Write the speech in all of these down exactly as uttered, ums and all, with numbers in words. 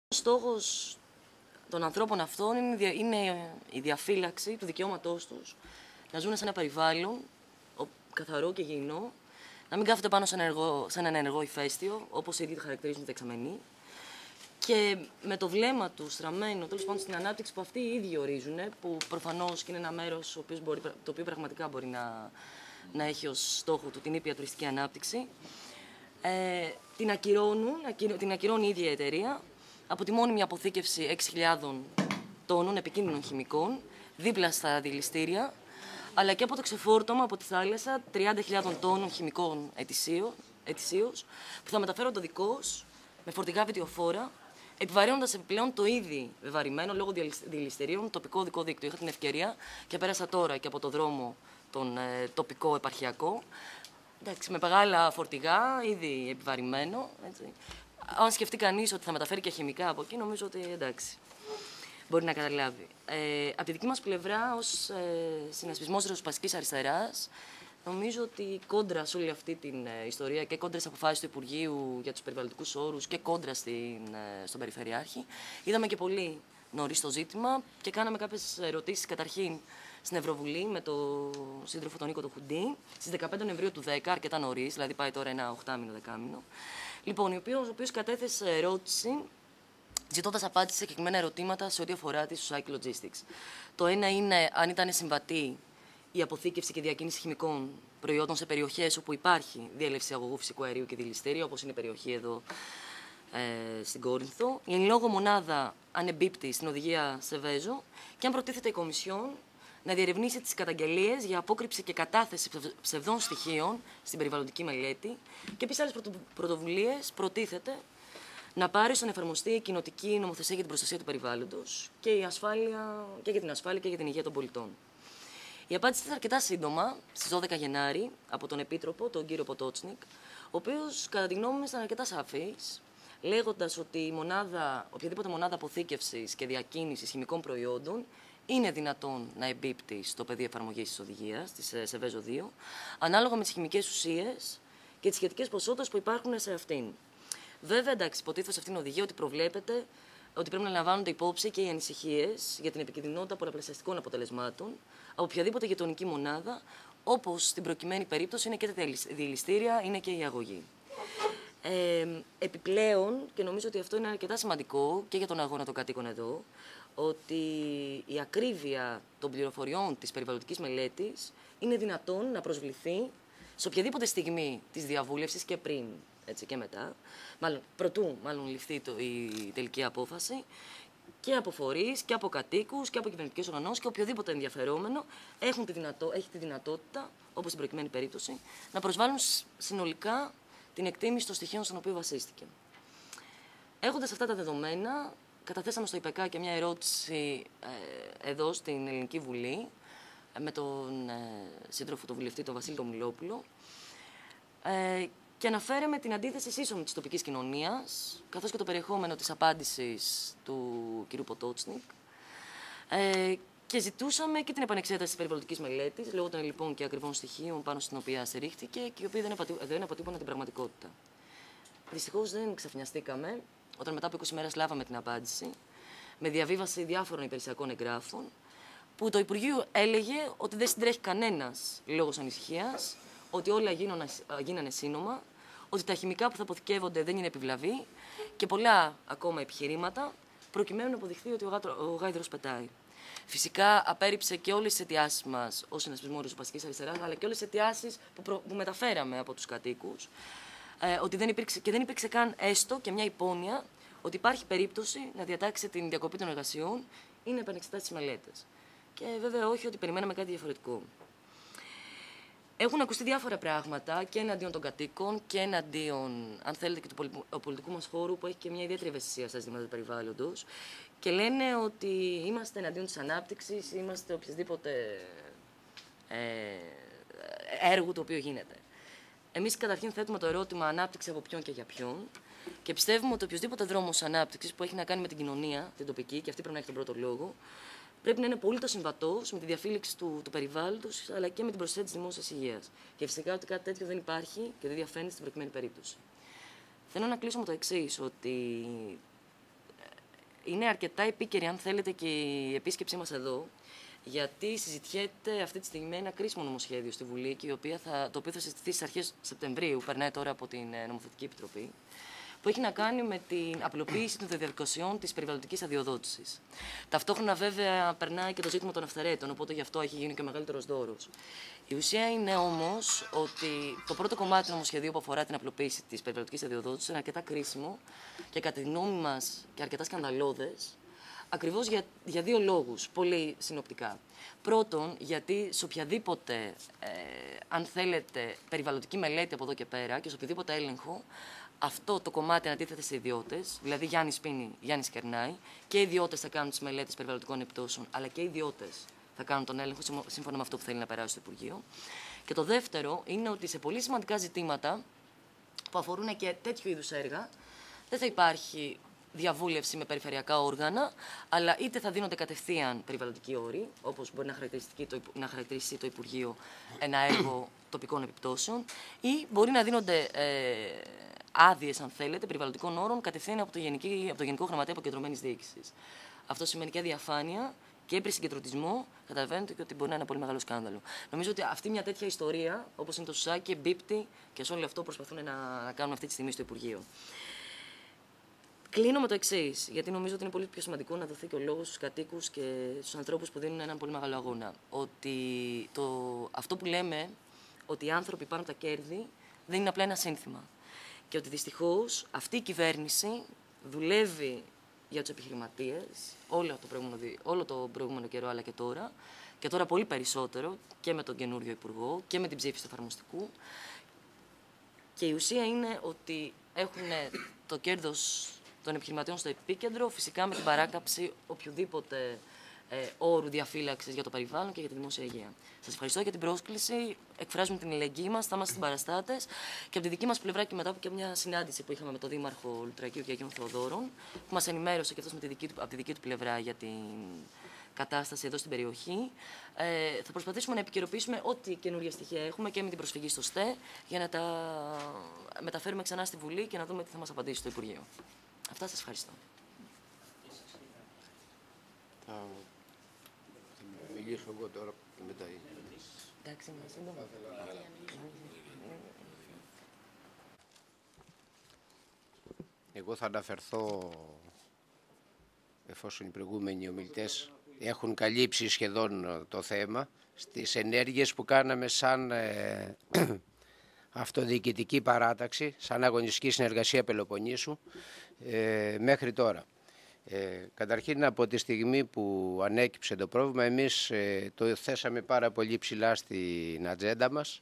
Ο στόχος των ανθρώπων αυτών είναι η διαφύλαξη του δικαιώματός τους να ζουν σε ένα περιβάλλον καθαρό και υγιεινό, να μην κάθονται πάνω σε ένα ενεργό, σε ένα ενεργό ηφαίστειο, όπως οι ίδιοι χαρακτηρίζουν οι δεξαμενοί, και με το βλέμμα του στραμμένο τέλος πάντων στην ανάπτυξη που αυτοί οι ίδιοι ορίζουν, που προφανώς και είναι ένα μέρος το οποίο πραγματικά μπορεί να, να έχει ως στόχο του την ήπια τουριστική ανάπτυξη, ε, την, ακυρώνουν, την ακυρώνει η ίδια η εταιρεία από τη μόνιμη αποθήκευση έξι χιλιάδες τόνων επικίνδυνων χημικών δίπλα στα δηληστήρια, αλλά και από το ξεφόρτωμα από τη θάλασσα τριάντα χιλιάδες τόνων χημικών ετησίως, που θα μεταφέρονται οδικώς με φορτηγά βιτιοφόρα, επιβαρύνοντας επιπλέον το ήδη βεβαρημένο λόγω δηληστηρίων τοπικό οδικό δίκτυο. Είχα την ευκαιρία και πέρασα τώρα και από το δρόμο τον ε, τοπικό επαρχιακό. Εντάξει, με μεγάλα φορτηγά, ήδη επιβαρημένο. Έτσι. Αν σκεφτεί κανείς ότι θα μεταφέρει και χημικά από εκεί, νομίζω ότι εντάξει, μπορεί να καταλάβει. Ε, από τη δική μας πλευρά, ως ε, συνασπισμός ριζοσπαστικής αριστεράς, νομίζω ότι κόντρα σε όλη αυτή την ε, ιστορία και κόντρα στις αποφάσεις του Υπουργείου για τους περιβαλλοντικούς όρους και κόντρα στην, ε, στον Περιφερειάρχη, είδαμε και πολύ νωρίς το ζήτημα και κάναμε κάποιες ερωτήσεις καταρχήν στην Ευρωβουλή με τον σύντροφο τον Νίκο τον Χουντή στις δεκαπέντε Νοεμβρίου του δέκα, αρκετά νωρίς, δηλαδή πάει τώρα ένα οχτάμηνο δεκάμηνο. Λοιπόν, ο οποίος κατέθεσε ερώτηση ζητώντας απάντηση σε συγκεκριμένα ερωτήματα σε ό,τι αφορά τη Society Logistics. Το ένα είναι αν ήταν συμβατή η αποθήκευση και διακίνηση χημικών προϊόντων σε περιοχές όπου υπάρχει διέλευση αγωγού φυσικού αερίου και δηληστήρια, όπως είναι η περιοχή εδώ ε, στην Κόρινθο. Η εν λόγω μονάδα αν εμπίπτει στην οδηγία Σεβέζο και αν προτίθεται η Κομισιόν να διερευνήσει τις καταγγελίες για απόκρυψη και κατάθεση ψευδών στοιχείων στην περιβαλλοντική μελέτη και επίσης άλλες πρωτοβουλίες προτίθεται να πάρει στον εφαρμοστή η κοινοτική νομοθεσία για την προστασία του περιβάλλοντος και, η ασφάλεια, και για την ασφάλεια και για την υγεία των πολιτών. Η απάντηση ήταν αρκετά σύντομα, στις δώδεκα Γενάρη, από τον Επίτροπο, τον κύριο Ποτότσνικ, ο οποίος, κατά τη γνώμη μου, ήταν αρκετά σαφής, λέγοντας ότι η μονάδα, οποιαδήποτε μονάδα αποθήκευσης και διακίνησης χημικών προϊόντων είναι δυνατόν να εμπίπτει στο πεδίο εφαρμογής της οδηγίας, της Σεβέζο δύο, ανάλογα με τις χημικές ουσίες και τις σχετικές ποσότητες που υπάρχουν σε αυτήν. Βέβαια, εντάξει, υποτίθεται σε αυτήν την οδηγία ότι προβλέπεται ότι πρέπει να λαμβάνονται υπόψη και οι ανησυχίες για την επικινδυνότητα πολλαπλασιαστικών αποτελεσμάτων από οποιαδήποτε γειτονική μονάδα, όπως στην προκειμένη περίπτωση είναι και τα δηληστήρια, είναι και η αγωγή. Ε, επιπλέον, και νομίζω ότι αυτό είναι αρκετά σημαντικό και για τον αγώνα των κατοίκων εδώ, ότι η ακρίβεια των πληροφοριών της περιβαλλοντικής μελέτης είναι δυνατόν να προσβληθεί σε οποιαδήποτε στιγμή της διαβούλευσης και πριν, έτσι και μετά, μάλλον προτού μάλλον ληφθεί το, η τελική απόφαση, και από φορείς και από κατοίκους και από κυβερνητικές οργανώσεις και οποιοδήποτε ενδιαφερόμενο έχουν τη δυνατό, έχει τη δυνατότητα, όπως στην προκειμένη περίπτωση, να προσβάλλουν συνολικά την εκτίμηση των στοιχείων στον οποίο βασίστηκε. Έχοντας αυτά τα δεδομένα, καταθέσαμε στο ΙΠΕΚΑ και μια ερώτηση ε, εδώ στην Ελληνική Βουλή με τον ε, σύντροφο του βουλευτή, τον Βασίλη τον Μιλόπουλο, ε, και αναφέραμε την αντίθεση σύσσωμη της τοπικής κοινωνίας, καθώς και το περιεχόμενο της απάντησης του κ. Ποτότσνικ, ε, και ζητούσαμε και την επανεξέταση της περιβαλλοντικής μελέτης, λόγω των λοιπόν και ακριβών στοιχείων πάνω στην οποία στηρίχθηκε και οι οποίοι δεν, απατη... δεν αποτύπωναν την πραγματικότητα. Δυστυχώς δεν ξαφνιαστήκαμε, όταν μετά από είκοσι μέρες λάβαμε την απάντηση, με διαβίβαση διάφορων υπηρεσιακών εγγράφων, που το Υπουργείο έλεγε ότι δεν συντρέχει κανένας λόγος ανησυχίας, ότι όλα γίνανε, γίνανε σύνομα, ότι τα χημικά που θα αποθηκεύονται δεν είναι επιβλαβή και πολλά ακόμα επιχειρήματα, προκειμένου να αποδειχθεί ότι ο, γάτρο, ο γάιδρος πετάει. Φυσικά απέρριψε και όλες τις αιτιάσεις μας ως συνασπισμό ριζοσπαστικής αριστεράς, αλλά και όλες τις αιτιάσεις που, προ, που μεταφέραμε από τους κατοίκους, ε, ότι δεν υπήρξε, και δεν υπήρξε καν έστω και μια υπόνοια ότι υπάρχει περίπτωση να διατάξει την διακοπή των εργασιών ή να επανεξετάσει τις μελέτες. Και βέβαια όχι ότι περιμέναμε κάτι διαφορετικό. Έχουν ακουστεί διάφορα πράγματα και εναντίον των κατοίκων και εναντίον, αν θέλετε, και του πολιτικού μας χώρου, που έχει και μια ιδιαίτερη ευαισθησία στα ζητήματα του περιβάλλοντος. Και λένε ότι είμαστε εναντίον της ανάπτυξης, είμαστε οποιασδήποτε ε, έργου το οποίο γίνεται. Εμείς καταρχήν θέτουμε το ερώτημα ανάπτυξη από ποιον και για ποιον. Και πιστεύουμε ότι οποιοδήποτε δρόμος ανάπτυξης που έχει να κάνει με την κοινωνία, την τοπική, και αυτή πρέπει να έχει τον πρώτο λόγο, πρέπει να είναι απολύτως συμβατός με τη διαφύλαξη του, του περιβάλλοντος, αλλά και με την προστασία της δημόσιας υγείας. Και φυσικά ότι κάτι τέτοιο δεν υπάρχει και δεν διαφαίνεται στην προκειμένη περίπτωση. Θέλω να κλείσω με το εξής, ότι είναι αρκετά επίκαιρη, αν θέλετε, και η επίσκεψή μας εδώ, γιατί συζητιέται αυτή τη στιγμή ένα κρίσιμο νομοσχέδιο στη Βουλή, και η οποία θα, το οποίο θα συζητηθεί στις αρχές Σεπτεμβρίου, περνάει τώρα από την Νομοθετική Επιτροπή, που έχει να κάνει με την απλοποίηση των διαδικασιών της περιβαλλοντικής αδειοδότησης. Ταυτόχρονα, βέβαια, περνάει και το ζήτημα των αυθαιρέτων, οπότε γι' αυτό έχει γίνει και ο μεγαλύτερος δώρος. Η ουσία είναι όμως ότι το πρώτο κομμάτι του νομοσχεδίου που αφορά την απλοποίηση της περιβαλλοντικής αδειοδότησης είναι αρκετά κρίσιμο και κατά τη γνώμη μας και αρκετά σκανδαλώδες, ακριβώς για, για δύο λόγους, πολύ συνοπτικά. Πρώτον, γιατί σε οποιαδήποτε, ε, αν θέλετε, περιβαλλοντική μελέτη από εδώ και πέρα και σε οποιοδήποτε έλεγχο, αυτό το κομμάτι ανατίθεται σε ιδιώτες, δηλαδή Γιάννη Πίνη, Γιάννη Κερνάη, και οι ιδιώτες θα κάνουν τις μελέτες περιβαλλοντικών επιπτώσεων, αλλά και οι ιδιώτες θα κάνουν τον έλεγχο σύμφωνα με αυτό που θέλει να περάσει στο Υπουργείο. Και το δεύτερο είναι ότι σε πολύ σημαντικά ζητήματα που αφορούν και τέτοιου είδους έργα, δεν θα υπάρχει διαβούλευση με περιφερειακά όργανα, αλλά είτε θα δίνονται κατευθείαν περιβαλλοντικοί όροι, όπως μπορεί να, το, να χαρακτηριστεί το Υπουργείο ένα έργο τοπικών επιπτώσεων, ή μπορεί να δίνονται ε, άδειες, αν θέλετε, περιβαλλοντικών όρων κατευθείαν από το, Γενική, από το Γενικό Γραμματέα Αποκεντρωμένης Διοίκησης. Αυτό σημαίνει και διαφάνεια και επισυγκεντρωτισμό. Καταλαβαίνετε και ότι μπορεί να είναι ένα πολύ μεγάλο σκάνδαλο. Νομίζω ότι αυτή μια τέτοια ιστορία, όπως είναι το Σουσάκι, εμπίπτει και σε όλο αυτό προσπαθούν να, να κάνουν αυτή τη στιγμή στο Υπουργείο. Κλείνω με το εξής, γιατί νομίζω ότι είναι πολύ πιο σημαντικό να δοθεί και ο λόγος στους κατοίκους και στους ανθρώπους που δίνουν έναν πολύ μεγάλο αγώνα. Ότι το, αυτό που λέμε, ότι οι άνθρωποι πάνω από τα κέρδη, δεν είναι απλά ένα σύνθημα. Και ότι δυστυχώς αυτή η κυβέρνηση δουλεύει για τους επιχειρηματίες όλο το, προηγούμενο, όλο το προηγούμενο καιρό, αλλά και τώρα, και τώρα πολύ περισσότερο και με τον καινούριο Υπουργό και με την ψήφιση του εφαρμοστικού. Και η ουσία είναι ότι έχουν το κέρδος των επιχειρηματιών στο επίκεντρο, φυσικά με την παράκαψη οποιοδήποτε ε, όρου διαφύλαξης για το περιβάλλον και για τη δημόσια υγεία. Σας ευχαριστώ για την πρόσκληση. Εκφράζουμε την αλληλεγγύη μας, θα είμαστε συμπαραστάτες. Και από τη δική μας πλευρά, και μετά από και μια συνάντηση που είχαμε με τον Δήμαρχο Λουτρακίου και Αγίων Θεοδόρων, που μας ενημέρωσε και αυτός με τη δική του, από τη δική του πλευρά για την κατάσταση εδώ στην περιοχή, ε, θα προσπαθήσουμε να επικαιροποιήσουμε ό,τι καινούργια στοιχεία έχουμε και με την προσφυγή στο ΣΤΕ, για να τα μεταφέρουμε ξανά στη Βουλή και να δούμε τι θα μας απαντήσει το Υπουργείο. Αυτά, σας ευχαριστώ. Θα μιλήσω εγώ τώρα και μετά. Εντάξει, είμαι σύντομα. Εγώ θα αναφερθώ, εφόσον οι προηγούμενοι ομιλητές έχουν καλύψει σχεδόν το θέμα, στις ενέργειες που κάναμε σαν ε, αυτοδιοικητική παράταξη, σαν αγωνιστική συνεργασία Πελοποννήσου, ε, μέχρι τώρα. Ε, καταρχήν, από τη στιγμή που ανέκυψε το πρόβλημα, εμείς ε, το θέσαμε πάρα πολύ ψηλά στην ατζέντα μας,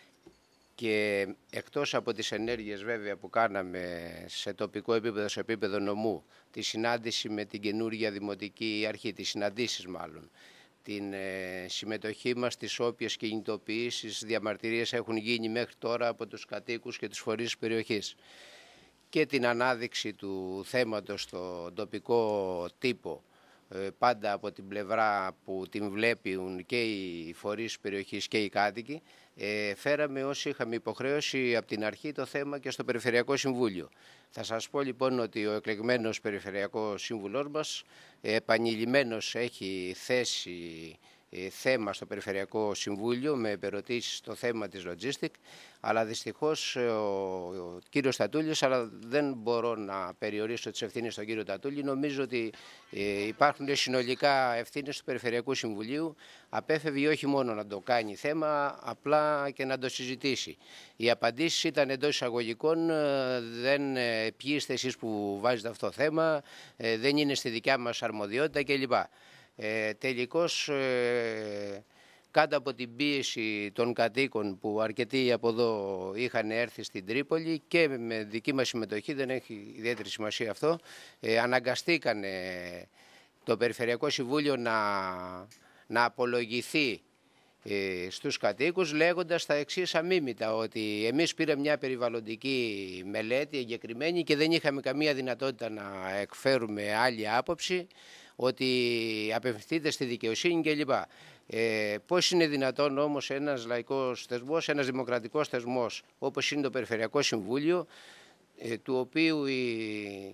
και εκτός από τις ενέργειες βέβαια που κάναμε σε τοπικό επίπεδο, σε επίπεδο νομού, τη συνάντηση με την καινούργια Δημοτική Αρχή, τις συναντήσεις μάλλον, την ε, συμμετοχή μας στις όποιες κινητοποιήσεις, διαμαρτυρίες έχουν γίνει μέχρι τώρα από τους κατοίκους και τους φορείς της περιοχής, και την ανάδειξη του θέματος στο τοπικό τύπο, ε, πάντα από την πλευρά που την βλέπουν και οι φορείς της περιοχής και οι κάτοικοι, ε, φέραμε όσοι είχαμε υποχρέωση από την αρχή το θέμα και στο Περιφερειακό Συμβούλιο. Θα σας πω λοιπόν ότι ο εκλεγμένος Περιφερειακός Σύμβουλός μας επανειλημμένος έχει θέσει θέμα στο Περιφερειακό Συμβούλιο με επερωτήσεις στο θέμα της logistic, αλλά δυστυχώς ο, ο κύριος Τατούλης, αλλά δεν μπορώ να περιορίσω τις ευθύνες στον κύριο Τατούλη, νομίζω ότι ε, υπάρχουν συνολικά ευθύνες του Περιφερειακού Συμβουλίου, απέφευγε όχι μόνο να το κάνει θέμα, απλά και να το συζητήσει. Οι απαντήσεις ήταν εντός εισαγωγικών, δεν ε, ποιοι είστε εσείς που βάζετε αυτό το θέμα, ε, δεν είναι στη δικιά μας αρμοδιότητα κλπ. Ε, τελικώς, ε, κάτω από την πίεση των κατοίκων που αρκετοί από εδώ είχαν έρθει στην Τρίπολη και με δική μας συμμετοχή, δεν έχει ιδιαίτερη σημασία αυτό, ε, αναγκαστήκανε το Περιφερειακό Συμβούλιο να, να απολογηθεί ε, στους κατοίκους, λέγοντας τα εξής αμίμητα, ότι εμείς πήραμε μια περιβαλλοντική μελέτη εγκεκριμένη και δεν είχαμε καμία δυνατότητα να εκφέρουμε άλλη άποψη, ότι απευθυνθείτε στη δικαιοσύνη κλπ. Ε, πώς είναι δυνατόν όμως ένας λαϊκός θεσμός, ένας δημοκρατικός θεσμός όπως είναι το Περιφερειακό Συμβούλιο, ε, του οποίου η,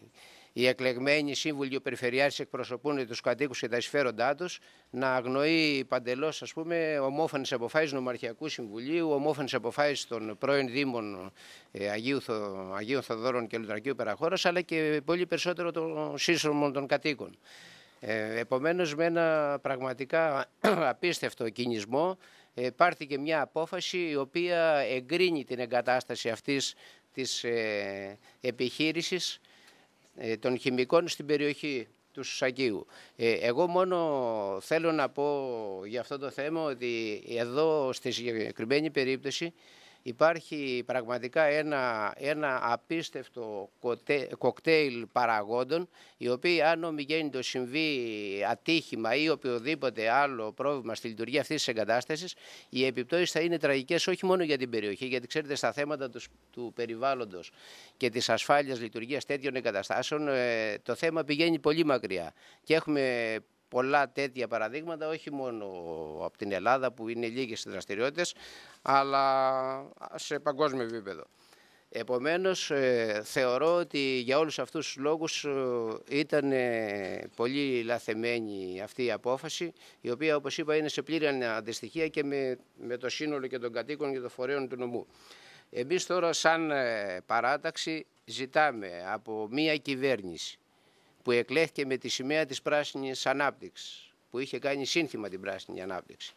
οι εκλεγμένοι σύμβουλοι περιφερειάρχες εκπροσωπούν τους κατοίκους και τα συμφέροντά τους, να αγνοεί παντελώς, ας πούμε, ομόφωνες αποφάσεις νομαρχιακού συμβουλίου, ομόφωνες αποφάσεις των πρώην Δήμων ε, Αγίου, Θο, Αγίου Θοδόρων και Λουτρακίου Περαχώρας, αλλά και πολύ περισσότερο των σύσσωμων των κατοίκων. Ε, επομένως, με ένα πραγματικά απίστευτο κινησμό ε, πάρθηκε μια απόφαση η οποία εγκρίνει την εγκατάσταση αυτής της ε, επιχείρησης ε, των χημικών στην περιοχή του Σουσακίου. Ε, εγώ μόνο θέλω να πω για αυτό το θέμα ότι εδώ στη συγκεκριμένη περίπτωση υπάρχει πραγματικά ένα, ένα απίστευτο κοκτέιλ παραγόντων, οι οποίοι αν ομιγέννητο συμβεί ατύχημα ή οποιοδήποτε άλλο πρόβλημα στη λειτουργία αυτής της εγκατάστασης, οι επιπτώσεις θα είναι τραγικές όχι μόνο για την περιοχή, γιατί ξέρετε στα θέματα του, του περιβάλλοντος και της ασφάλειας λειτουργίας τέτοιων εγκαταστάσεων, ε, το θέμα πηγαίνει πολύ μακριά και έχουμε πολλά τέτοια παραδείγματα, όχι μόνο από την Ελλάδα που είναι λίγες οι δραστηριότητες, αλλά σε παγκόσμιο επίπεδο. Επομένως, ε, θεωρώ ότι για όλους αυτούς τους λόγους ε, ήταν ε, πολύ λαθεμένη αυτή η απόφαση, η οποία, όπως είπα, είναι σε πλήρη αντιστοιχεία και με, με το σύνολο και των κατοίκων και των φορέων του νομού. Εμείς τώρα, σαν ε, παράταξη, ζητάμε από μία κυβέρνηση που εκλέχθηκε με τη σημαία της πράσινης ανάπτυξης, που είχε κάνει σύνθημα την πράσινη ανάπτυξη,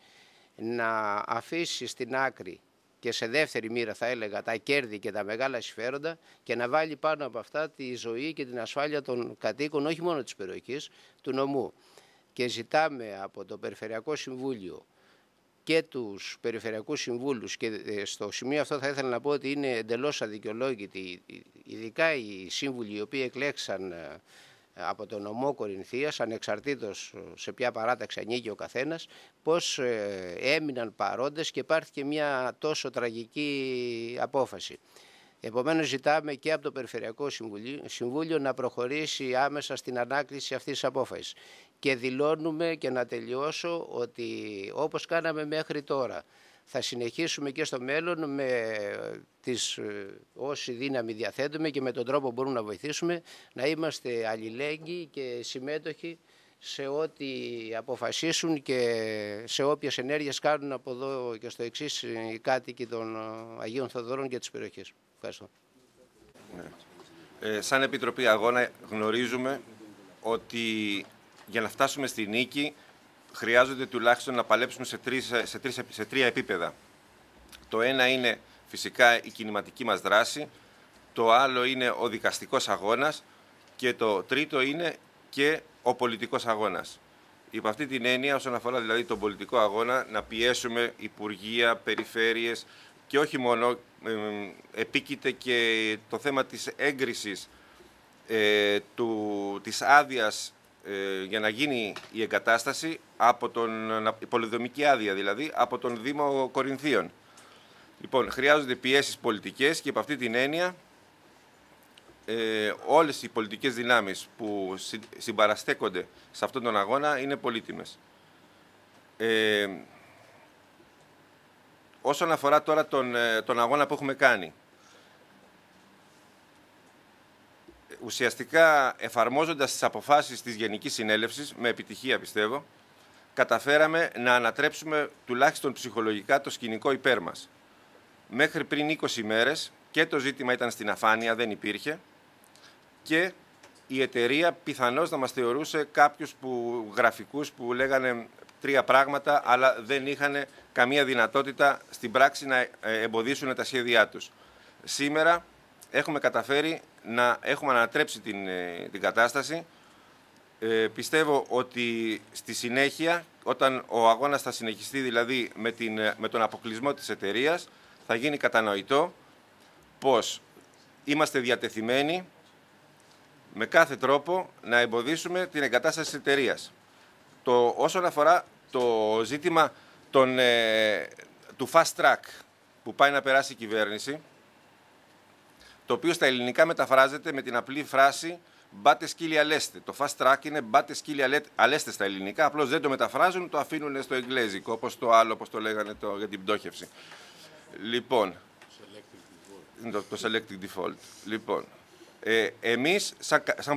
να αφήσει στην άκρη και σε δεύτερη μοίρα θα έλεγα τα κέρδη και τα μεγάλα συμφέροντα και να βάλει πάνω από αυτά τη ζωή και την ασφάλεια των κατοίκων, όχι μόνο της περιοχής, του νομού. Και ζητάμε από το Περιφερειακό Συμβούλιο και τους Περιφερειακούς Συμβούλους, και στο σημείο αυτό θα ήθελα να πω ότι είναι εντελώς αδικαιολόγητοι, ειδικά οι σύμβουλοι οι οποίοι εκλέξαν από τον νομό Κορινθίας, ανεξαρτήτως σε ποια παράταξη ανήκει ο καθένας, πώς ε, έμειναν παρόντες και υπάρχει μια τόσο τραγική απόφαση. Επομένως, ζητάμε και από το Περιφερειακό Συμβούλιο να προχωρήσει άμεσα στην ανάκληση αυτής της απόφασης. Και δηλώνουμε, και να τελειώσω, ότι όπως κάναμε μέχρι τώρα, θα συνεχίσουμε και στο μέλλον με τις όση δύναμη διαθέτουμε και με τον τρόπο που μπορούμε να βοηθήσουμε, να είμαστε αλληλέγγυοι και συμμέτοχοι σε ό,τι αποφασίσουν και σε όποιες ενέργειες κάνουν από εδώ και στο εξής οι κάτοικοι των Αγίων Θοδωρών και της περιοχής. Ευχαριστώ. Ναι. Ε, σαν Επιτροπή Αγώνα γνωρίζουμε ότι για να φτάσουμε στη νίκη χρειάζονται τουλάχιστον να παλέψουμε σε, τρεις, σε, τρεις, σε τρία επίπεδα. Το ένα είναι φυσικά η κινηματική μας δράση, το άλλο είναι ο δικαστικός αγώνας και το τρίτο είναι και ο πολιτικός αγώνας. Υπό αυτή την έννοια, όσον αφορά δηλαδή τον πολιτικό αγώνα, να πιέσουμε υπουργεία, περιφέρειες και όχι μόνο, ε, επίκειται και το θέμα της έγκρισης ε, του, της άδειας για να γίνει η εγκατάσταση από τον, η πολυδομική άδεια δηλαδή, από τον Δήμο Κορινθίων. Λοιπόν, χρειάζονται πιέσεις πολιτικές και από αυτή την έννοια ε, όλες οι πολιτικές δυνάμεις που συμπαραστέκονται σε αυτόν τον αγώνα είναι πολύτιμες. Ε, όσον αφορά τώρα τον, τον αγώνα που έχουμε κάνει, ουσιαστικά εφαρμόζοντας τις αποφάσεις της Γενικής Συνέλευσης, με επιτυχία πιστεύω, καταφέραμε να ανατρέψουμε τουλάχιστον ψυχολογικά το σκηνικό υπέρ μας. Μέχρι πριν είκοσι μέρες και το ζήτημα ήταν στην αφάνεια, δεν υπήρχε, και η εταιρεία πιθανώς να μας θεωρούσε κάποιους που, γραφικούς που λέγανε τρία πράγματα, αλλά δεν είχαν καμία δυνατότητα στην πράξη να εμποδίσουν τα σχέδιά τους. Σήμερα έχουμε καταφέρει να έχουμε ανατρέψει την, την κατάσταση. Ε, πιστεύω ότι στη συνέχεια, όταν ο αγώνας θα συνεχιστεί δηλαδή με, την, με τον αποκλεισμό της εταιρείας, θα γίνει κατανοητό πως είμαστε διατεθειμένοι με κάθε τρόπο να εμποδίσουμε την εγκατάσταση της εταιρείας. Το, όσον αφορά το ζήτημα των, ε, του fast track που πάει να περάσει η κυβέρνηση, το οποίο στα ελληνικά μεταφράζεται με την απλή φράση «μπάτε σκύλι αλέστε». Το fast track είναι «μπάτε σκύλι αλέστε» στα ελληνικά, απλώς δεν το μεταφράζουν, το αφήνουν στο εγγλέζικο, όπως το άλλο, όπως το λέγανε το, για την πτώχευση. Λοιπόν, το, το selective default. Λοιπόν, ε, εμείς σαν, σαν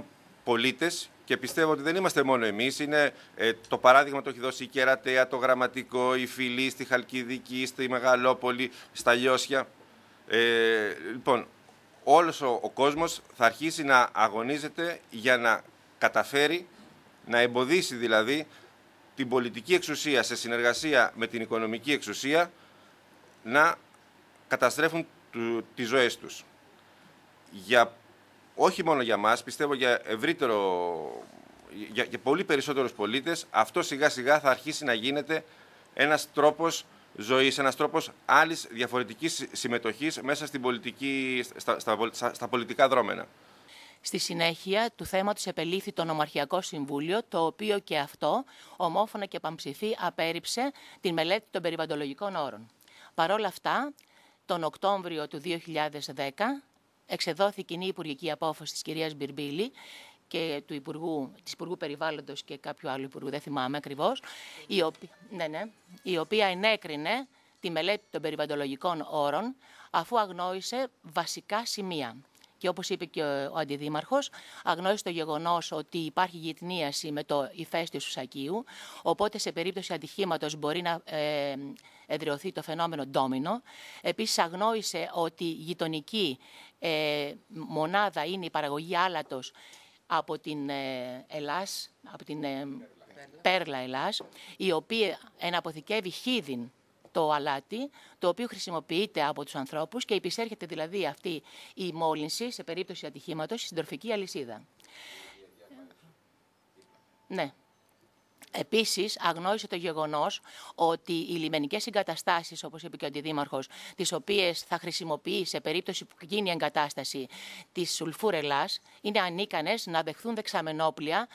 πολίτες και πιστεύω ότι δεν είμαστε μόνο εμείς. Είναι, ε, το παράδειγμα το έχει δώσει η Κερατέα, το Γραμματικό, η Φυλή στη Χαλκιδική, στη Μεγαλόπολη, στα Λιώσια. Ε, λοιπόν, όλος ο, ο κόσμος θα αρχίσει να αγωνίζεται για να καταφέρει να εμποδίσει δηλαδή την πολιτική εξουσία σε συνεργασία με την οικονομική εξουσία να καταστρέφουν του, τις ζωές τους. Για, όχι μόνο για μας, πιστεύω για ευρύτερο, για, για πολύ περισσότερους πολίτες, αυτό σιγά σιγά θα αρχίσει να γίνεται ένας τρόπος ζωής, ένας τρόπος άλλης διαφορετικής συμμετοχής μέσα στην πολιτική, στα, στα, στα, στα πολιτικά δρόμενα. Στη συνέχεια του θέματος επελήφθη το Νομαρχιακό Συμβούλιο, το οποίο και αυτό ομόφωνα και πανψηφί απέρριψε την μελέτη των περιβαλλοντολογικών όρων. Παρ' όλα αυτά, τον Οκτώβριο του δύο χιλιάδες δέκα εξεδόθη κοινή υπουργική απόφαση της κυρίας Μπιρμπίλη και του Υπουργού, της Υπουργού Περιβάλλοντος και κάποιου άλλου Υπουργού, δεν θυμάμαι ακριβώς, η οποία, ναι, ναι, η οποία ενέκρινε τη μελέτη των περιβαλλοντολογικών όρων αφού αγνόησε βασικά σημεία. Και όπως είπε και ο Αντιδήμαρχος, αγνώρισε το γεγονός ότι υπάρχει γειτνίαση με το ηφαίστειο του Σακίου, οπότε σε περίπτωση ατυχήματος μπορεί να ε, εδραιωθεί το φαινόμενο ντόμινο. Επίσης αγνώρισε ότι η γειτονική ε, μονάδα είναι η παραγωγή άλατος από την ε, Ελλάς, από την ε, Πέρλα Ελλάς, η οποία εναποθηκεύει χίδιν το αλάτι, το οποίο χρησιμοποιείται από τους ανθρώπους και υπησέρχεται δηλαδή αυτή η μόλυνση σε περίπτωση ατυχήματος στην τροφική αλυσίδα. Ναι. Επίσης, αγνόησε το γεγονός ότι οι λιμενικές εγκαταστάσεις, όπως είπε και ο Αντιδήμαρχος, τις οποίες θα χρησιμοποιεί σε περίπτωση που γίνει η εγκατάσταση της σουλφούρελας, είναι ανίκανες να δεχθούν δεξαμενόπλια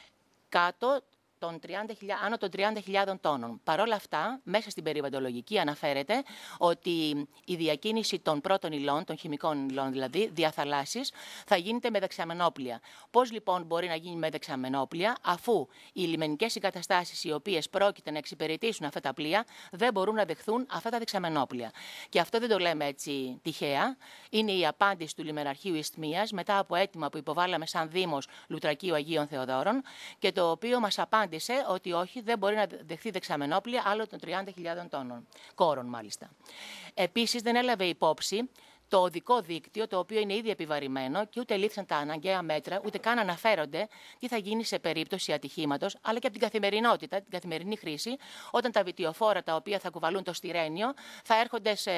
κάτω των τριάντα χιλιάδων, άνω των τριάντα χιλιάδων τόνων. Παρ' όλα αυτά, μέσα στην περιβαλλοντολογική αναφέρεται ότι η διακίνηση των πρώτων υλών, των χημικών υλών δηλαδή, διαθαλάσσης, θα γίνεται με δεξαμενόπλια. Πώς λοιπόν μπορεί να γίνει με δεξαμενόπλια, αφού οι λιμενικές εγκαταστάσεις οι οποίες πρόκειται να εξυπηρετήσουν αυτά τα πλοία δεν μπορούν να δεχθούν αυτά τα δεξαμενόπλια. Και αυτό δεν το λέμε έτσι τυχαία. Είναι η απάντηση του Λιμεναρχείου Ισθμίας μετά από αίτημα που υποβάλαμε σαν Δήμος Λουτρακίου Αγίων Θεοδόρων και το οποίο μας απάντησε ότι όχι, δεν μπορεί να δεχθεί δεξαμενόπλια άλλο των τριάντα χιλιάδων τόνων, κόρων μάλιστα. Επίσης δεν έλαβε υπόψη το οδικό δίκτυο, το οποίο είναι ήδη επιβαρημένο και ούτε λήφθησαν τα αναγκαία μέτρα, ούτε καν αναφέρονται τι θα γίνει σε περίπτωση ατυχήματος, αλλά και από την καθημερινότητα, την καθημερινή χρήση, όταν τα βιτιοφόρα τα οποία θα κουβαλούν το στυρένιο θα έρχονται σε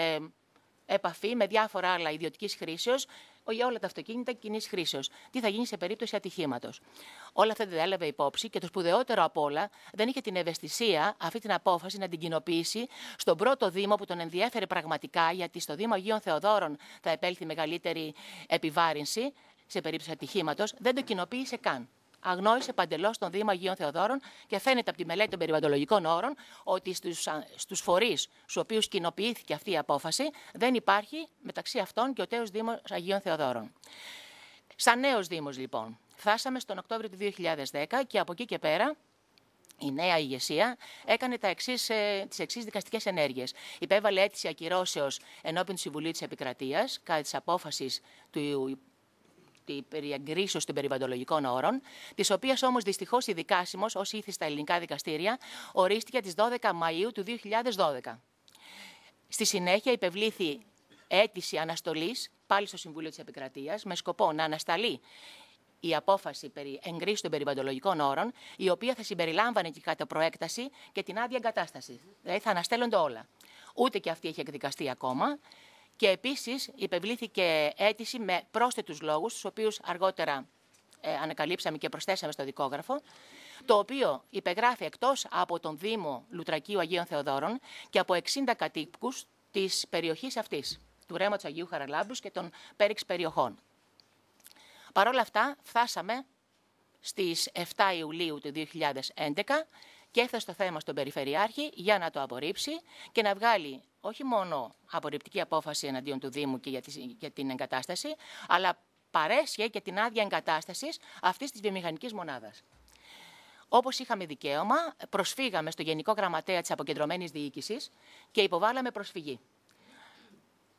επαφή με διάφορα άλλα ιδιωτικής χρήσεως για όλα τα αυτοκίνητα κοινής χρήσεως. Τι θα γίνει σε περίπτωση ατυχήματος. Όλα αυτά δεν έλαβε υπόψη και το σπουδαιότερο απ' όλα δεν είχε την ευαισθησία αυτή την απόφαση να την κοινοποιήσει στον πρώτο Δήμο που τον ενδιέφερε πραγματικά, γιατί στο Δήμο Αγίων Θεοδόρων θα επέλθει μεγαλύτερη επιβάρυνση σε περίπτωση ατυχήματος. Δεν το κοινοποίησε καν. Αγνόησε παντελώς τον Δήμο Αγίων Θεοδόρων και φαίνεται από τη μελέτη των περιβαλλοντολογικών όρων ότι στους, στους φορείς στους οποίους κοινοποιήθηκε αυτή η απόφαση δεν υπάρχει μεταξύ αυτών και ο τέος Δήμος Αγίων Θεοδόρων. Σαν νέος Δήμος λοιπόν, φτάσαμε στον Οκτώβριο του δύο χιλιάδες δέκα και από εκεί και πέρα η νέα ηγεσία έκανε τα εξής, ε, τις εξής δικαστικές ενέργειες. Υπέβαλε αίτηση ακυρώσεως ενώπιον του Συμβουλίου της Επικρατείας κατά της απόφασης του τη περιεγκρίσεως των περιβαλλοντολογικών όρων, της οποίας όμως δυστυχώς η δικάσιμος, ως ήθη στα ελληνικά δικαστήρια, ορίστηκε τις δώδεκα Μαΐου του δύο χιλιάδες δώδεκα. Στη συνέχεια υπευλήθη αίτηση αναστολής πάλι στο Συμβούλιο της Επικρατείας με σκοπό να ανασταλεί η απόφαση περί εγκρίσεως των περιβαλλοντολογικών όρων, η οποία θα συμπεριλάμβανε και κατά προέκταση και την άδεια εγκατάσταση. Δηλαδή θα αναστέλλονται όλα. Ούτε και αυτή έχει εκδικαστεί ακόμα. Και επίσης υπευλήθηκε αίτηση με πρόσθετους λόγους, τους οποίους αργότερα ε, ανακαλύψαμε και προσθέσαμε στο δικόγραφο, το οποίο υπεγράφει εκτός από τον Δήμο Λουτρακίου Αγίων Θεοδόρων και από εξήντα κατοίκους της περιοχής αυτής, του ρέματος Αγίου Χαραλάμπους και των πέριξ περιοχών. Παρ' όλα αυτά, φτάσαμε στις εφτά Ιουλίου του δύο χιλιάδες έντεκα και έφτασε το θέμα στον Περιφερειάρχη για να το απορρίψει και να βγάλει όχι μόνο απορριπτική απόφαση εναντίον του Δήμου και για, τη, για την εγκατάσταση, αλλά παρέσχε και την άδεια εγκατάστασης αυτής της βιομηχανικής μονάδας. Όπως είχαμε δικαίωμα, προσφύγαμε στο Γενικό Γραμματέα της Αποκεντρωμένης Διοίκησης και υποβάλαμε προσφυγή. Παρ' όλα αυτά, φτάσαμε στον Οκτώβριο του δύο χιλιάδες δέκα και από εκεί και πέρα η νέα ηγεσία έκανε τα εξής, τις εξής δικαστικές ενέργειες. Υπέβαλε αίτηση ακυρώσεως ενώπιον του Συμβουλίου της Επικρατείας κατά της απόφασης του Συμβουλίου της Επικρατείας, της οποίας όμως δυστυχώς η δικάσιμος, ως ήθη στα ελληνικά δικαστήρια,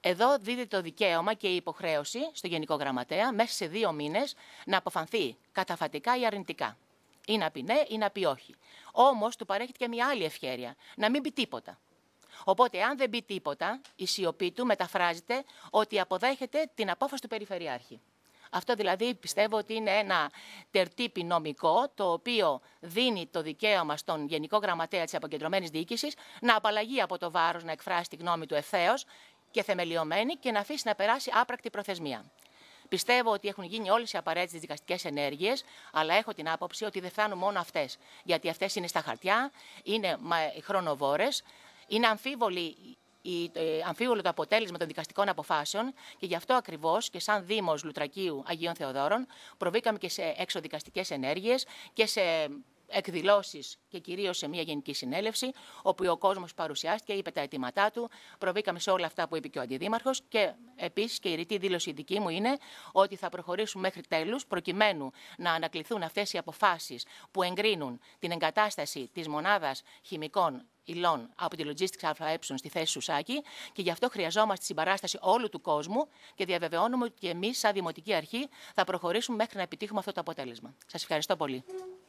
Εδώ δίδεται το δικαίωμα και η υποχρέωση στο Γενικό Γραμματέα μέσα σε δύο μήνες να αποφανθεί καταφατικά ή αρνητικά. Ή να πει ναι ή να πει όχι. Όμως του παρέχεται και μια άλλη ευχέρεια, να μην πει τίποτα. Οπότε, αν δεν πει τίποτα, η σιωπή του μεταφράζεται ότι αποδέχεται την απόφαση του Περιφερειάρχη. Αυτό δηλαδή πιστεύω ότι είναι ένα τερτύπι νομικό, το οποίο δίνει το δικαίωμα στον Γενικό Γραμματέα της Αποκεντρωμένης Διοίκησης να απαλλαγεί από το βάρος, να εκφράσει τη γνώμη του ευθέως και θεμελιωμένη και να αφήσει να περάσει άπρακτη προθεσμία. Πιστεύω ότι έχουν γίνει όλες οι απαραίτητες δικαστικές ενέργειες, αλλά έχω την άποψη ότι δεν φτάνουν μόνο αυτές. Γιατί αυτές είναι στα χαρτιά, είναι χρονοβόρες, είναι αμφίβολη. Η, ε, αμφίβολο το αποτέλεσμα των δικαστικών αποφάσεων και γι' αυτό ακριβώς και σαν Δήμος Λουτρακίου Αγίων Θεοδόρων προβήκαμε και σε εξωδικαστικές ενέργειες και σε εκδηλώσεις και κυρίως σε μια γενική συνέλευση, όπου ο κόσμος παρουσιάστηκε, είπε τα αιτήματά του, προβήκαμε σε όλα αυτά που είπε και ο Αντιδήμαρχος και επίσης και η ρητή δήλωση δική μου είναι ότι θα προχωρήσουμε μέχρι τέλους προκειμένου να ανακληθούν αυτές οι αποφάσεις που εγκρίνουν την εγκατάσταση της μονάδας χημικών υλών από τη Logistics ΑΕ στη θέση Σουσάκη και γι' αυτό χρειαζόμαστε τη συμπαράσταση όλου του κόσμου και διαβεβαιώνουμε ότι και εμείς σαν Δημοτική Αρχή θα προχωρήσουμε μέχρι να επιτύχουμε αυτό το αποτέλεσμα. Σας ευχαριστώ πολύ.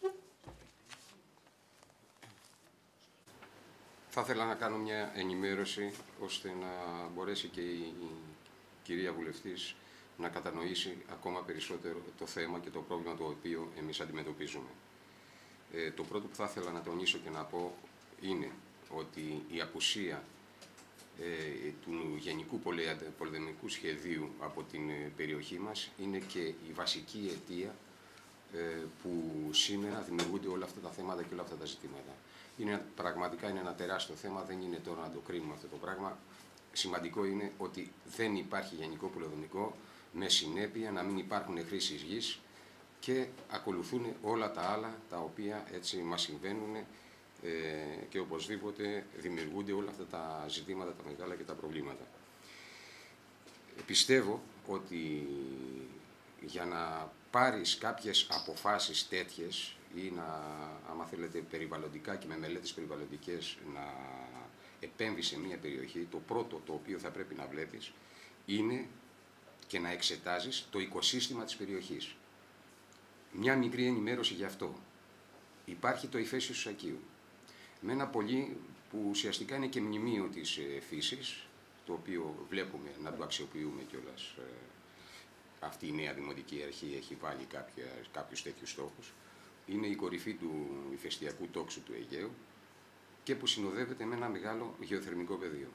Θα ήθελα να κάνω μια ενημέρωση ώστε να μπορέσει και η κυρία Βουλευτής να κατανοήσει ακόμα περισσότερο το θέμα και το πρόβλημα το οποίο εμείς αντιμετωπίζουμε. Ε, το πρώτο που θα ήθελα να τονίσω και να πω είναι ότι η απουσία ε, του Γενικού Πολεμικού Σχεδίου από την περιοχή μας είναι και η βασική αιτία ε, που σήμερα δημιουργούνται όλα αυτά τα θέματα και όλα αυτά τα ζητήματα. Είναι, πραγματικά είναι ένα τεράστιο θέμα, δεν είναι τώρα να το κρίνουμε αυτό το πράγμα. Σημαντικό είναι ότι δεν υπάρχει γενικό πολεοδομικό, με συνέπεια να μην υπάρχουν χρήσεις γης και ακολουθούν όλα τα άλλα τα οποία έτσι μας συμβαίνουν ε, και οπωσδήποτε δημιουργούνται όλα αυτά τα ζητήματα, τα μεγάλα και τα προβλήματα. Πιστεύω ότι για να πάρεις κάποιες αποφάσεις τέτοιες ή να, άμα θέλετε, περιβαλλοντικά και με μελέτες περιβαλλοντικές να επέμβεις σε μια περιοχή, το πρώτο το οποίο θα πρέπει να βλέπεις είναι και να εξετάζεις το οικοσύστημα της περιοχής. Μια μικρή ενημέρωση γι' αυτό. Υπάρχει το ηφαίστειο Σουσακίου, με ένα πολύ που ουσιαστικά είναι και μνημείο της φύσης, το οποίο βλέπουμε να το αξιοποιούμε κιόλας. Αυτή η νέα Δημοτική Αρχή έχει βάλει κάποια, κάποιους τέτοιους στόχους. Είναι η κορυφή του ηφαιστειακού τόξου του Αιγαίου και που συνοδεύεται με ένα μεγάλο γεωθερμικό πεδίο.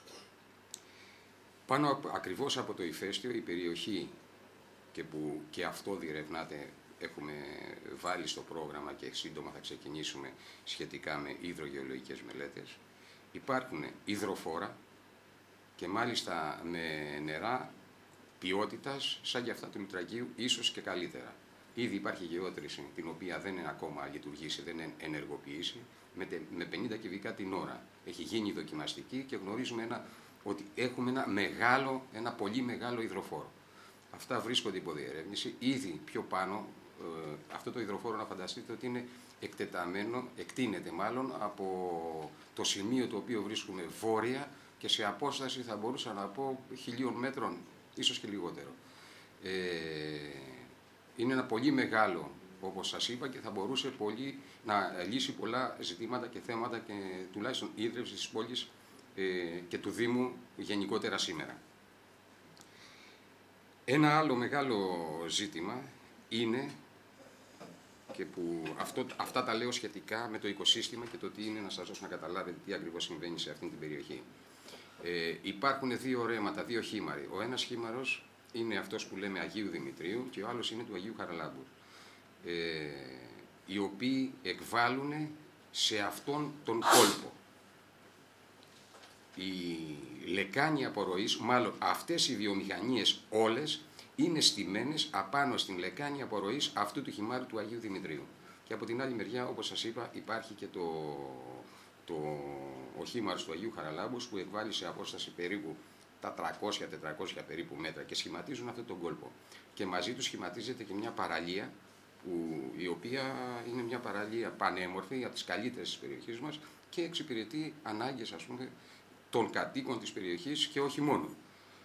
Πάνω από, ακριβώς από το ηφαίστειο, η περιοχή και που και αυτό διερευνάται, έχουμε βάλει στο πρόγραμμα και σύντομα θα ξεκινήσουμε σχετικά με υδρογεωλογικές μελέτες. Υπάρχουν υδροφόρα και μάλιστα με νερά ποιότητας σαν και αυτά του Λουτρακίου, ίσως και καλύτερα. Ήδη υπάρχει γεώτρηση, την οποία δεν είναι ακόμα λειτουργήσει, δεν είναι ενεργοποιήσει, με πενήντα κυβικά την ώρα. Έχει γίνει δοκιμαστική και γνωρίζουμε ένα, ότι έχουμε ένα μεγάλο, ένα πολύ μεγάλο υδροφόρο. Αυτά βρίσκονται υπό διερεύνηση. Ήδη πιο πάνω, ε, αυτό το υδροφόρο να φανταστείτε ότι είναι εκτεταμένο, εκτείνεται μάλλον από το σημείο το οποίο βρίσκουμε βόρεια και σε απόσταση θα μπορούσα να πω χιλίων μέτρων, ίσως και λιγότερο. Ε, είναι ένα πολύ μεγάλο, όπως σας είπα, και θα μπορούσε πολύ να λύσει πολλά ζητήματα και θέματα και τουλάχιστον ίδρυυση της πόλης ε, και του Δήμου γενικότερα σήμερα. Ένα άλλο μεγάλο ζήτημα είναι, και που αυτό, αυτά τα λέω σχετικά με το οικοσύστημα και το τι είναι, να σας δώσω να καταλάβετε τι ακριβώς συμβαίνει σε αυτή την περιοχή. Ε, υπάρχουν δύο ρέματα, δύο χήμαροι. Ο ένας χήμαρος είναι αυτός που λέμε Αγίου Δημητρίου και ο άλλος είναι του Αγίου Χαραλάμπου, ε, οι οποίοι εκβάλλουν σε αυτόν τον κόλπο. Η λεκάνη απορροής, μάλλον αυτές οι βιομηχανίες όλες είναι στημένες απάνω στην λεκάνη απορροής αυτού του χυμάρου του Αγίου Δημητρίου. Και από την άλλη μεριά, όπως σας είπα, υπάρχει και το, το, ο χήμαρος του Αγίου Χαραλάμπους που εκβάλλει σε απόσταση περίπου τα τριακόσια με τετρακόσια περίπου μέτρα και σχηματίζουν αυτόν τον κόλπο. Και μαζί τους σχηματίζεται και μια παραλία, που, η οποία είναι μια παραλία πανέμορφη, από τις καλύτερες της περιοχής μας και εξυπηρετεί ανάγκες, ας πούμε, των κατοίκων της περιοχής και όχι μόνο.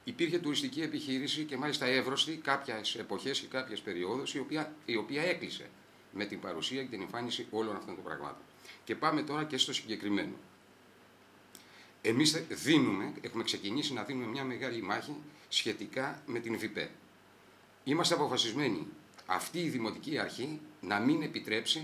υπήρχε τουριστική επιχείρηση και μάλιστα εύρωστη κάποιες εποχές και κάποιες περιόδους, η οποία, η οποία έκλεισε με την παρουσία και την εμφάνιση όλων αυτών των πραγμάτων. Και πάμε τώρα και στο συγκεκριμένο. Εμείς δίνουμε, έχουμε ξεκινήσει να δίνουμε μια μεγάλη μάχη σχετικά με την ΒΙΠΕ. Είμαστε αποφασισμένοι αυτή η Δημοτική Αρχή να μην επιτρέψει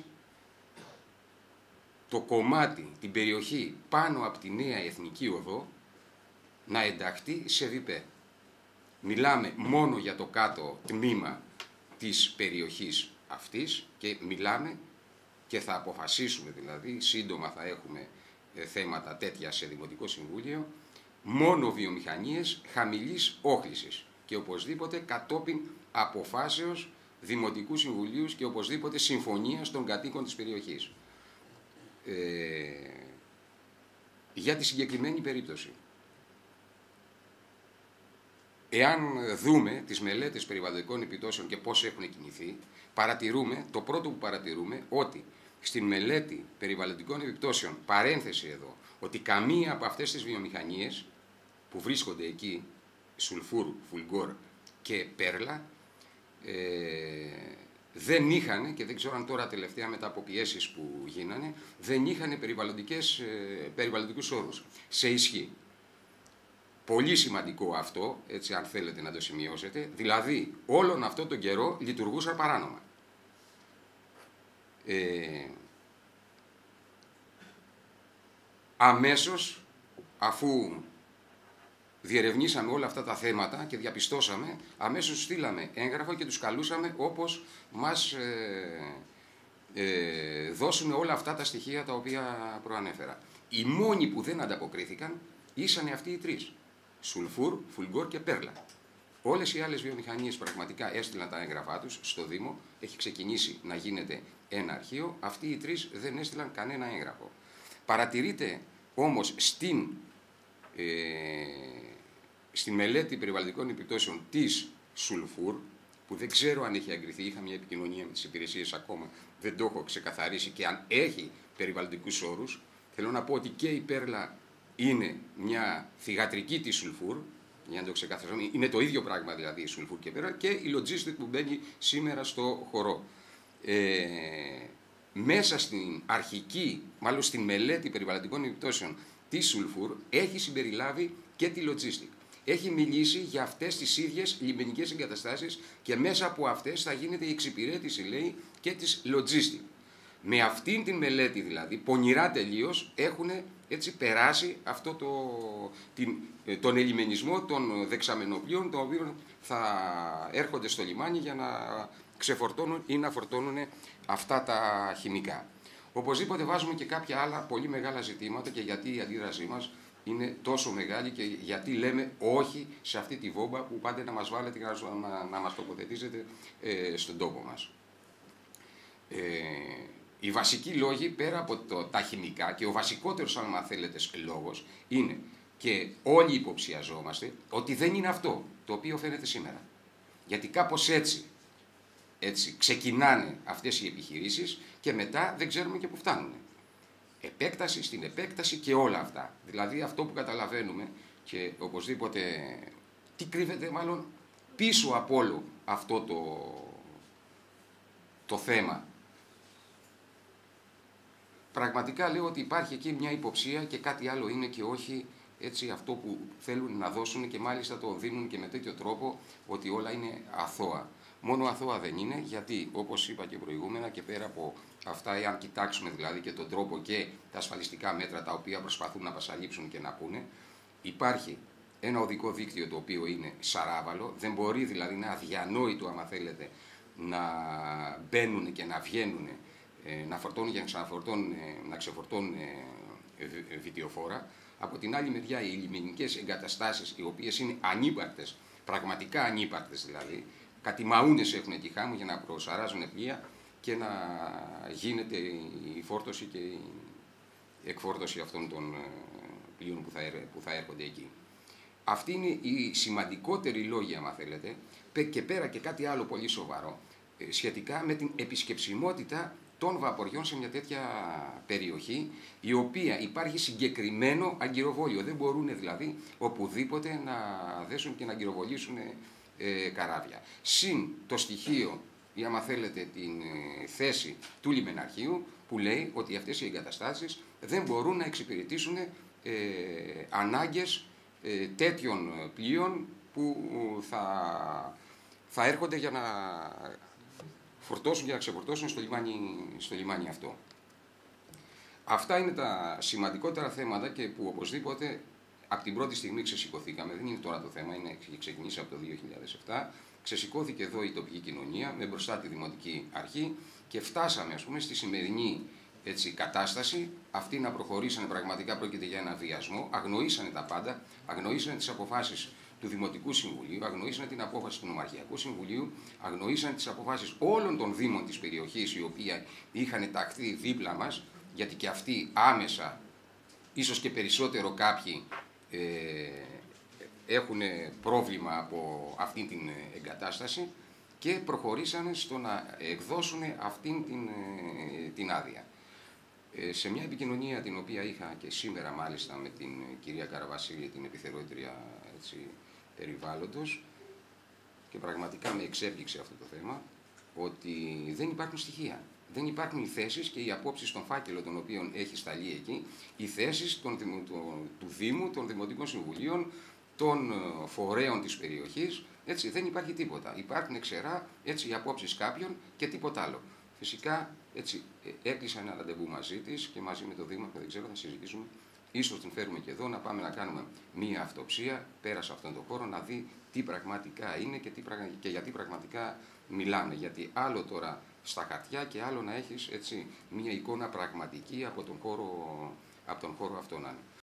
το κομμάτι, την περιοχή πάνω από τη Νέα Εθνική Οδό να ενταχθεί σε ΒΙΠΕ. Μιλάμε μόνο για το κάτω τμήμα της περιοχής αυτής και μιλάμε και θα αποφασίσουμε δηλαδή, σύντομα θα έχουμε θέματα τέτοια σε Δημοτικό Συμβούλιο, μόνο βιομηχανίες χαμηλής όχλησης και οπωσδήποτε κατόπιν αποφάσεως Δημοτικού Συμβουλίου και οπωσδήποτε συμφωνίας των κατοίκων της περιοχής. Ε, για τη συγκεκριμένη περίπτωση. Εάν δούμε τις μελέτες περιβαλλοντικών επιπτώσεων και πώς έχουν κινηθεί, παρατηρούμε, το πρώτο που παρατηρούμε, ότι στην μελέτη περιβαλλοντικών επιπτώσεων, παρένθεση εδώ, ότι καμία από αυτές τις βιομηχανίες που βρίσκονται εκεί, Σουλφούρ, Φουλγκόρ και Πέρλα, ε, δεν είχαν, και δεν ξέρω αν τώρα τελευταία μετά από πιέσεις που γίνανε, δεν είχαν περιβαλλοντικές, ε, περιβαλλοντικούς όρους. Σε ισχύ. Πολύ σημαντικό αυτό, έτσι αν θέλετε να το σημειώσετε, δηλαδή όλον αυτό τον καιρό λειτουργούσαν παράνομα. Ε, αμέσως, αφού διερευνήσαμε όλα αυτά τα θέματα και διαπιστώσαμε, αμέσως στείλαμε έγγραφο και τους καλούσαμε όπως μας ε, ε, δώσουν όλα αυτά τα στοιχεία τα οποία προανέφερα. Οι μόνοι που δεν ανταποκρίθηκαν ήσαν αυτοί οι τρεις. Σουλφούρ, Φουλγκόρ και Πέρλα. Όλες οι άλλες βιομηχανίες πραγματικά έστειλαν τα έγγραφά τους στο Δήμο, έχει ξεκινήσει να γίνεται ένα αρχείο, αυτοί οι τρεις δεν έστειλαν κανένα έγγραφο. Παρατηρείται όμως στην, ε, στη μελέτη περιβαλλοντικών επιπτώσεων της Σουλφούρ, που δεν ξέρω αν έχει εγκριθεί, είχα μια επικοινωνία με τις υπηρεσίες ακόμα, δεν το έχω ξεκαθαρίσει και αν έχει περιβαλλοντικούς όρους, θέλω να πω ότι και η Πέρλα είναι μια θυγατρική της Σουλφούρ, για να το ξεκαθαρίσουμε, είναι το ίδιο πράγμα δηλαδή η Σουλφούρ και Πέρλα, και η Logistic που μπαίνει σήμερα στο χορό. Ε, μέσα στην αρχική, μάλλον στην μελέτη περιβαλλοντικών επιπτώσεων της Σουλφούρ, έχει συμπεριλάβει και τη Logistic. Έχει μιλήσει για αυτές τις ίδιες λιμενικές εγκαταστάσεις και μέσα από αυτές θα γίνεται η εξυπηρέτηση, λέει, και της Logistic. Με αυτήν την μελέτη δηλαδή, πονηρά τελείως, έχουν έτσι περάσει αυτό το, την, τον ελιμενισμό των δεξαμενοπλοίων, των οποίων θα έρχονται στο λιμάνι για να ξεφορτώνουν ή να φορτώνουν αυτά τα χημικά. Οπωσδήποτε βάζουμε και κάποια άλλα πολύ μεγάλα ζητήματα και γιατί η αντίδρασή μας είναι τόσο μεγάλη και γιατί λέμε όχι σε αυτή τη βόμβα που πάτε να μας βάλετε και να, να, να μας τοποθετήσετε ε, στον τόπο μας. Ε, οι βασικοί λόγοι πέρα από το, τα χημικά και ο βασικότερος, αν θέλετε, λόγος είναι και όλοι υποψιαζόμαστε ότι δεν είναι αυτό το οποίο φαίνεται σήμερα. Γιατί κάπως έτσι, έτσι ξεκινάνε αυτές οι επιχειρήσεις και μετά δεν ξέρουμε και που φτάνουν. Επέκταση στην επέκταση και όλα αυτά. Δηλαδή αυτό που καταλαβαίνουμε και οπωσδήποτε τι κρύβεται μάλλον πίσω από όλο αυτό το, το θέμα. Πραγματικά λέω ότι υπάρχει εκεί μια υποψία και κάτι άλλο είναι και όχι έτσι αυτό που θέλουν να δώσουν και μάλιστα το δίνουν και με τέτοιο τρόπο ότι όλα είναι αθώα. Μόνο αθώα δεν είναι, γιατί όπως είπα και προηγούμενα και πέρα από αυτά, εάν κοιτάξουμε δηλαδή και τον τρόπο και τα ασφαλιστικά μέτρα τα οποία προσπαθούν να πασαλείψουν και να πούνε, υπάρχει ένα οδικό δίκτυο το οποίο είναι σαράβαλο, δεν μπορεί δηλαδή να αδιανόητο, άμα θέλετε, να μπαίνουν και να βγαίνουν, να φορτώνουν και να ξαναφορτώνουν, να ξεφορτώνουν βιτιοφόρα. Από την άλλη μεριά οι λιμενικές εγκαταστάσεις, οι οποίες είναι ανύπαρκτες, πραγματικά ανύπαρκτες δηλαδή, κατημαούνες έχουν τη χάμου για να προσαράζουν πλοία και να γίνεται η φόρτωση και η εκφόρτωση αυτών των πλοίων που θα, που θα έρχονται εκεί. Αυτή είναι η σημαντικότερη λόγια, αν θέλετε, και πέρα και κάτι άλλο πολύ σοβαρό, σχετικά με την επισκεψιμότητα των βαποριών σε μια τέτοια περιοχή, η οποία υπάρχει συγκεκριμένο αγκυροβόλιο. Δεν μπορούν δηλαδή οπουδήποτε να δέσουν και να αγκυροβολήσουν ε, καράβια. Συν το στοιχείο, ή άμα θέλετε την ε, θέση του λιμεναρχείου, που λέει ότι αυτές οι εγκαταστάσεις δεν μπορούν να εξυπηρετήσουν ε, ανάγκες ε, τέτοιων πλοίων που θα, θα έρχονται για να φορτώσουν και να ξεφορτώσουν στο λιμάνι, στο λιμάνι αυτό. Αυτά είναι τα σημαντικότερα θέματα και που οπωσδήποτε από την πρώτη στιγμή ξεσηκωθήκαμε. Δεν είναι τώρα το θέμα, είναι, έχει ξεκινήσει από το δύο χιλιάδες επτά. Ξεσηκώθηκε εδώ η τοπική κοινωνία με μπροστά τη Δημοτική Αρχή και φτάσαμε, ας πούμε, στη σημερινή έτσι, κατάσταση. Αυτοί να προχωρήσανε, πραγματικά πρόκειται για ένα βιασμό, αγνοήσανε τα πάντα, αγνοήσανε τις αποφάσεις του Δημοτικού Συμβουλίου, αγνοήσανε την απόφαση του Νομαρχιακού Συμβουλίου, αγνοήσανε τις αποφάσεις όλων των δήμων της περιοχής, οι οποίοι είχαν ταχθεί δίπλα μας, γιατί και αυτοί άμεσα, ίσως και περισσότερο κάποιοι, ε, έχουν πρόβλημα από αυτήν την εγκατάσταση και προχωρήσανε στο να εκδώσουν αυτήν την, την άδεια. Ε, σε μια επικοινωνία την οποία είχα και σήμερα μάλιστα με την κυρία Καραβασίλη, την επιθερόητρια έτσι, περιβάλλοντος, και πραγματικά με εξέπληξε αυτό το θέμα, ότι δεν υπάρχουν στοιχεία. Δεν υπάρχουν οι θέσεις και οι απόψεις στον φάκελο των οποίων έχει σταλεί εκεί, οι θέσεις των, του, του Δήμου, των Δημοτικών Συμβουλίων, των φορέων της περιοχής, έτσι δεν υπάρχει τίποτα. Υπάρχουν ξερά έτσι, οι απόψεις κάποιων και τίποτα άλλο. Φυσικά έτσι, έκλεισα ένα ραντεβού μαζί της και μαζί με το Δήμαρχο, δεν ξέρω, θα συζητήσουμε. Ίσως την φέρουμε και εδώ να πάμε να κάνουμε μία αυτοψία πέρα σε αυτόν τον χώρο, να δει τι πραγματικά είναι και, τι, και γιατί πραγματικά μιλάμε. Γιατί άλλο τώρα στα χαρτιά και άλλο να έχεις έτσι, μία εικόνα πραγματική από τον χώρο, από τον χώρο αυτόν.